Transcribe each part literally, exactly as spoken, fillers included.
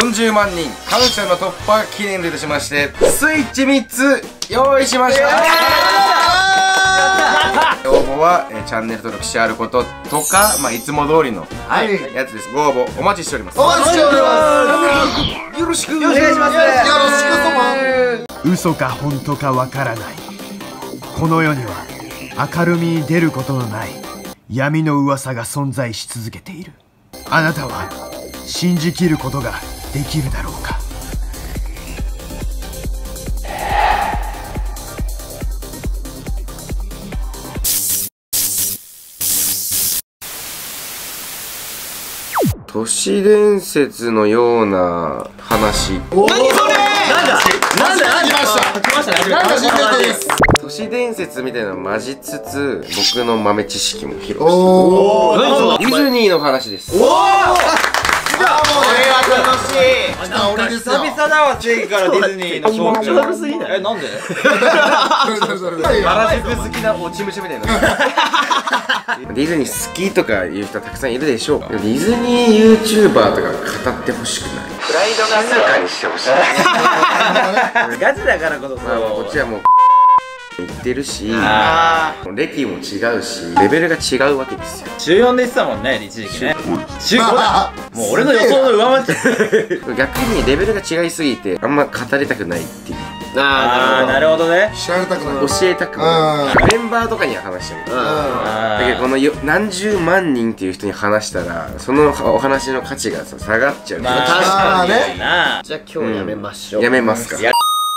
んじゅうまんにん感謝の突破記念といたしましてスイッチみっつ用意しました。応募は、えー、チャンネル登録してあることとか、まあ、いつも通りのやつです。ご応募お待ちしております。 お待ちしております。 よろしくお願いします。よろしくそま。 嘘か本当かわからない。この世には明るみに出ることのない闇の噂が存在し続けている。あなたは信じきることができるだろうか。 都市伝説のような話。 何それ。なんだなんだ来ました来ましたね。なんか新ネタです。 都市伝説みたいなのを混じつつ僕の豆知識も披露しておお。 ディズニーの話です。 おお。これは楽しい。あ、俺ですよ。久々だわ、ついからディズニーの象徴。悪すぎない。え、なんで？ 原宿好きな落ち武者みたいな。ディズニー好きとかいう人たくさんいるでしょう。ディズニー YouTuber とか語ってほしくない。プライドが静かにしてほしい。 ガチだからこそ。 こっちはもう言ってるし、歴も違うし、レベルが違うわけですよ。 中よんで言ってたもんね、一時期ね。中ごだ。もう俺の予想の上回っちゃう。 逆にレベルが違いすぎてあんま語りたくないっていう。 ああ、なるほどね。 知られたくない。 教えたくない。メンバーとかには話してる。だけどこのよ何十万人っていう人に話したらそのお話の価値がさ下がっちゃう。 まあ確かにね。 じゃあ今日やめましょう。 やめますか。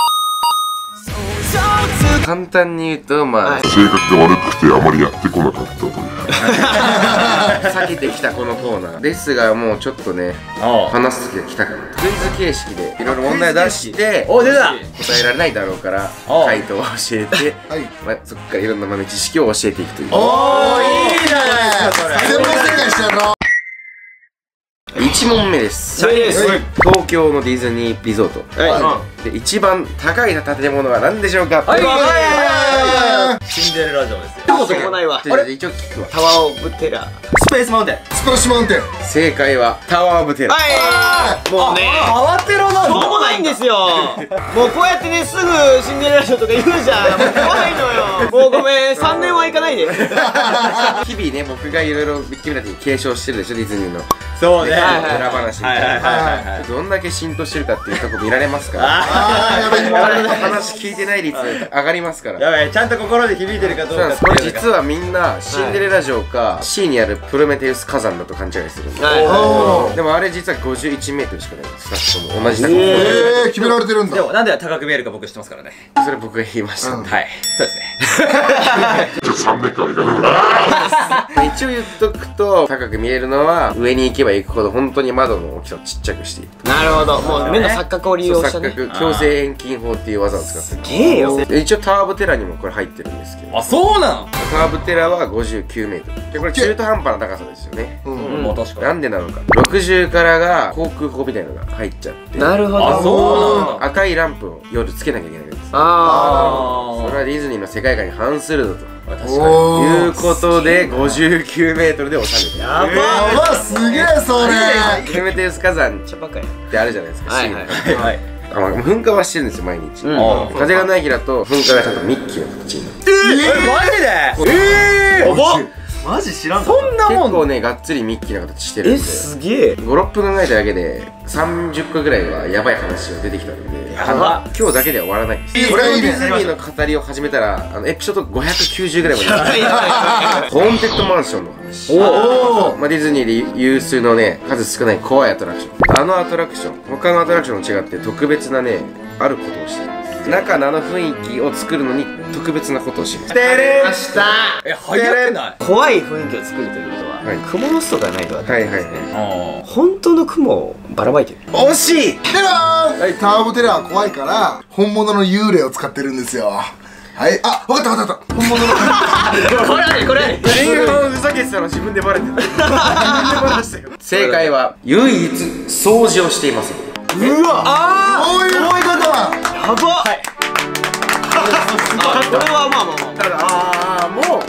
簡単に言うと、まあ性格が悪くてあまりやってこなかったという避けてきたこのコーナーですが、もうちょっとね話す時が来たかなと。クイズ形式でいろいろ問題出してお、出た。 答えられないだろうから回答を教えて、まあそこからいろんな豆知識を教えていくという。 おお、いいじゃないですかそれ。 全問正解してやろう。 いち問目です。東京のディズニーリゾートで一番高い建物は何でしょうか。 シンデレラ城ですよ。 そこないわ。 あれ一応聞くわ。 タワーオブテラー。 スペースマウンテン。 スプラッシュマウンテン。 正解はタワーオブテラー。 もうね、 慌てろな。 しょうもないんですよ。もうこうやってね、すぐシンデレラ城とか言うじゃん。もう怖いのよ。もうごめん、さんねんは行かないで。 日々ね、僕がいろいろビッキーたちに継承してるでしょ、ディズニーの。 そうね。 裏話みたいな。どんだけ浸透してるかっていうとこ見られますから。 ああ、やばいやばい。 話聞いてない率上がりますから。 やばい、ちゃんと心で響いてるかどうか。 これ実はみんなシンデレラ城か C にあるプロメテウス火山だと勘違いするんで。でもあれ実はごじゅういちメートルしかないです。ふたつとも同じ高さ。 ええ、決められてるんだ。 でもなんで高く見えるか僕知ってますからね。 それ僕が言いました。はい、 そうですね。 じゃあさんねんかんいかなくなる。 一応言っとくと高く見えるのは上に行けば行くほど本当に窓の大きさをちっちゃくしている。 なるほど。もう目の錯覚を利用したね。 錯覚強制遠近法っていう技を使って。 すげえよ。 一応タワーオブテラーにもこれ入ってるんですけど。 あ、そうなの。 タワーオブテラーはごじゅうきゅうメートルで、これ中途半端な高さですよね。 うん、もう確かに。 なんでなのか。ろくじゅうからが航空法みたいなのが入っちゃって。 なるほど。 あ、そうなんだ。 赤いランプを夜つけなきゃいけないんです。 ああ、それはディズニーの世界観に反するぞと。 確かに。 いうことでごじゅうきゅうメートルで収めてる。 やばうわ、すげえそれ。 プロメテウス火山ちゃばかや。 ってあるじゃないですか。 はいはいはい。 あ、まあ噴火はしてるんですよ毎日。風がない日だと噴火がちゃんとミッキーの形になる。 え、マジで。ええ。やば。マジ知らんかった。そんなもん。 結構ねがっつりミッキーの形してるんで。 え、すげえ。 ご、ろっぷん考えただけでさんじゅっこぐらいはやばい話が出てきたんで、 やば。 今日だけでは終わらないんです。これをディズニーの語りを始めたらあのエピソードごひゃくきゅうじゅうぐらいまである。ホーンテッドマンションの話。おお。まあディズニーで有数のね数少ない怖いアトラクション。あのアトラクション他のアトラクションと違って特別なねあることをしてるんです。中のあの雰囲気を作るのに特別なことをします。 出れました。 え、早くない。 怖い雰囲気を作るということは、クモの巣とかないとはダメですね。本当の雲をばらまいてる。 惜しい。 テラー。タワーオブテラーは怖いから本物の幽霊を使ってるんですよ。はい、あ、わかったわかった。本物のこれあれこれあれ。 前半ふざけてたの自分でバレてる。自分でバラしたよ。正解は唯一掃除をしています。 うわ、ああ、そういうことだ。 やば。はい。これはまあまあまあ。 だからああもう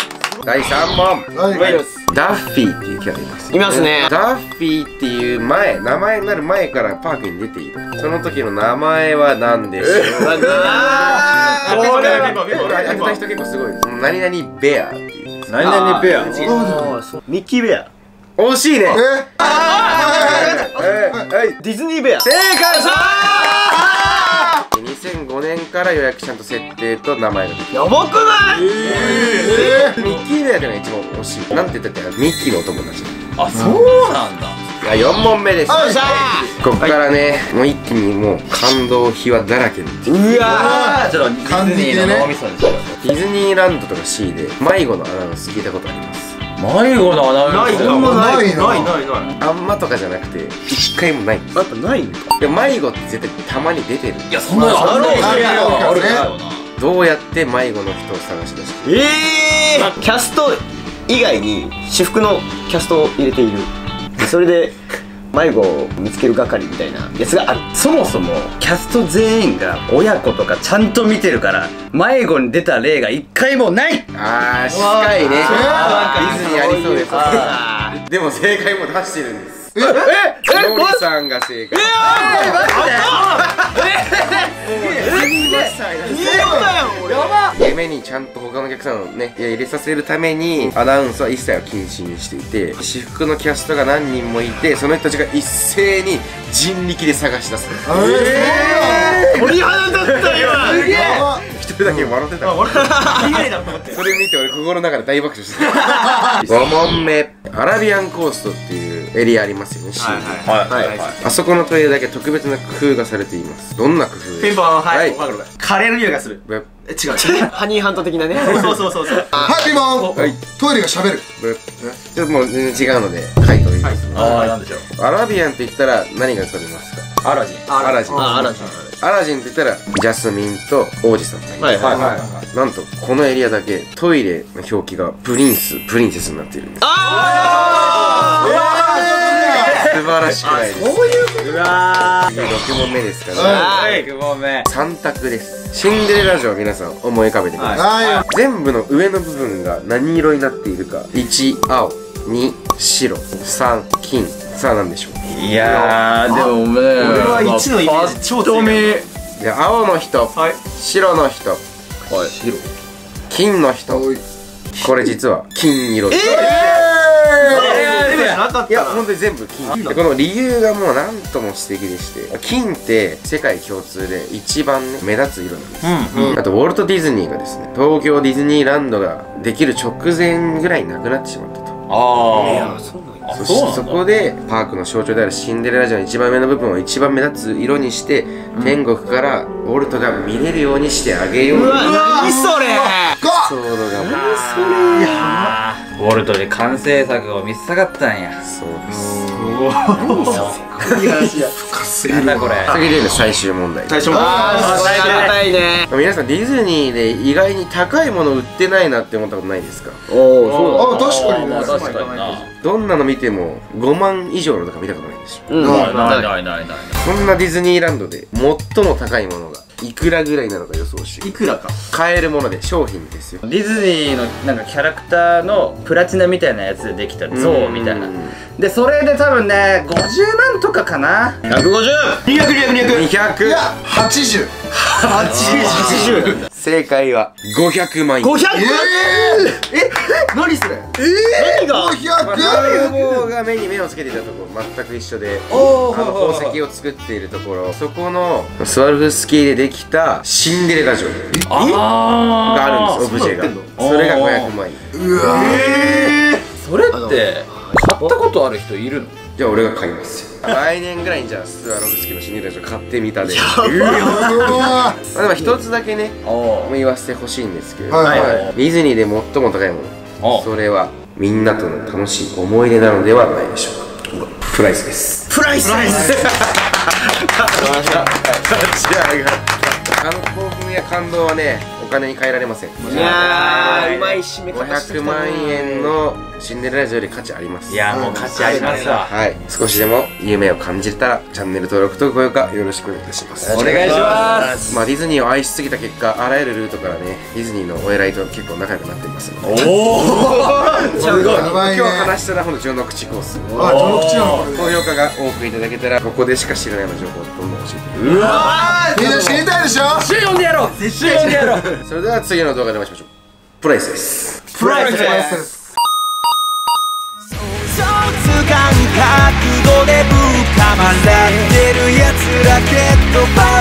だいさんもん。 はいダッフィーっていうキャラいます。 いますね。 ダッフィーっていう前、名前になる前からパークに出ている。その時の名前は何でしょう？ あー、これは当てた人結構すごいです。何々ベアっていう。 何々ペア。 ミッキーベア。 惜しいね。 ええはい。 ディズニーベア。 正解したー。にせんごねんから予約ちゃんと設定と名前が出てやばくない？ ミッキーベアってのが一番惜しい。なんて言ったってミッキーのお友達。 あ、そうなんだ。 いや、よんもんめです。 よっしゃここからね、もう一気にもう感動秘話だらけに。 ー。うわあ、ちょっとディズニーの脳みそでしょ。 ディズニーランドとか C で迷子のアナウンス聞いたことあります。 迷子のアナウンス。 ないな。 ないなないないない。 あんまとかじゃなくて一回もないんです。 やっぱないんか。 で迷子って絶対たまに出てる。 いや、そんなのあるの？ あるよあるよな。 どうやって迷子の人を探し出してええ。キャスト以外に私服のキャストを入れている。それで迷子を見つける係みたいなやつがある。 そもそもキャスト全員が親子とかちゃんと見てるから迷子に出た例が一回もない。 あー近いね。ディズニーありそうです。 あでも正解も出してるんです。 ええノリさんが正解。夢にちゃんと他のお客さんをね入れさせるためにアナウンスは一切は禁止にしていて、私服のキャストが何人もいて、その人たちが一斉に人力で探し出す。 鳥肌だった今。すげえ。 一人だけ笑ってた。それ見て俺心の中で大爆笑してた。ごもんめ、アラビアンコーストっていうエリアありますよね。 はいはいはい。 あそこのトイレだけ特別な工夫がされています。どんな工夫？ ピンポン。はい。 はいカレーの匂いがする。 ブッえ違う。ハニーハント的なね。そうそうそうそう。 はいピンポンはいトイレが喋るブッちょっともう全然違うので書いておきます。 ああ、なんでしょう。 アラビアンって言ったら何が浮かびますか？ アラジン。 アラジン。 あ、アラジン。 アラジンって言ったらジャスミンと王子様。 はいはいはい。 なんとこのエリアだけトイレの表記がプリンスプリンセスになっているんです。素晴らしくないですか？そういうこと。うわーろくもんめですからね。 はい、ごめん。 さん択です。シンデレラ城を皆さん思い浮かべてください。 は全部の上の部分が何色になっているか。いち青、に白、さん金。さあ何でしょう？ いやー、でもね、 俺は一のイメージ超強い。 じゃあ青の人、 はい。 白の人、金の人。これ実は金色です。いや本当に全部金で、この理由がもう何とも素敵でして、金って世界共通で一番ね目立つ色なんです。あとウォルト・ディズニーがですね、東京ディズニーランドができる直前ぐらいになくなってしまったと。 ああ、 そしてそこでパークの象徴であるシンデレラ城の一番上の部分を一番目立つ色にして、天国からウォルトが見れるようにしてあげよう。 うわ、何それ。 ソードがもうウォルトで完成作を見せたかったんや。 そうです。 なんだこれ。 次で最終問題。 最初もあー、たいね。 皆さんディズニーで意外に高いもの売ってないなって思ったことないですか？ おお、そうだ。 あ確かにね確かにな。 どんなの見てもごまん以上のとか見たことないでしょ。 うん。 ないないないない。 そんなディズニーランドで最も高いものがいくらぐらいなのか予想して。 いくらか。 買えるもので商品ですよ。 ディズニーのなんかキャラクターのプラチナみたいなやつでできた像みたいな。でそれで多分ねごじゅうまんとかかな。 ひゃくごじゅう。にひゃく、にひゃく、にひゃく。 にひゃく。 いやはちじゅうはちじゅう。 正解はごひゃくまん円。 ごひゃく。 ええ、何それ。ええ。何が。 ごひゃく泥棒が目に目をつけていたところ全く一緒で、あの宝石を作っているところ、そこのスワルフスキーでできたシンデレラ城があるんです。オブジェが。それがごひゃくまん円。 うわそれって買ったことある人いるの？ じゃあ俺が買いますよ。来年ぐらいにじゃあスワロフスキーのシンデレラ城買ってみたで。 うわまあでも一つだけね言わせてほしいんですけれども、 はいはいディズニーで最も高いもの、それはみんなとの楽しい思い出なのではないでしょうか。プライスです。 プライス。 立ち上がった。あの興奮や感動はねお金に換えられません。 いやーうまい締めごひ方してきたゃくまんえんのシンデレラ城より価値あります。 いやもう価値ありますわ。 はい、少しでも夢を感じたらチャンネル登録と高評価よろしくお願いいたします。 お願いします。 まあディズニーを愛しすぎた結果あらゆるルートからねディズニーのお偉いと結構仲良くなっていますので、 すごいやばいね今日話したらほんと序の口コースあ序の口なのこれ高評価が多くいただけたらここでしか知らないような情報をどんどん教えてうわみんな知りたいでしょ。 ー読んでやろう絶対読んでやろう。 それでは次の動画でお会いしましょう。プライスです。 プライスプライスです想像感覚悟で深まらってるやつらけっとバ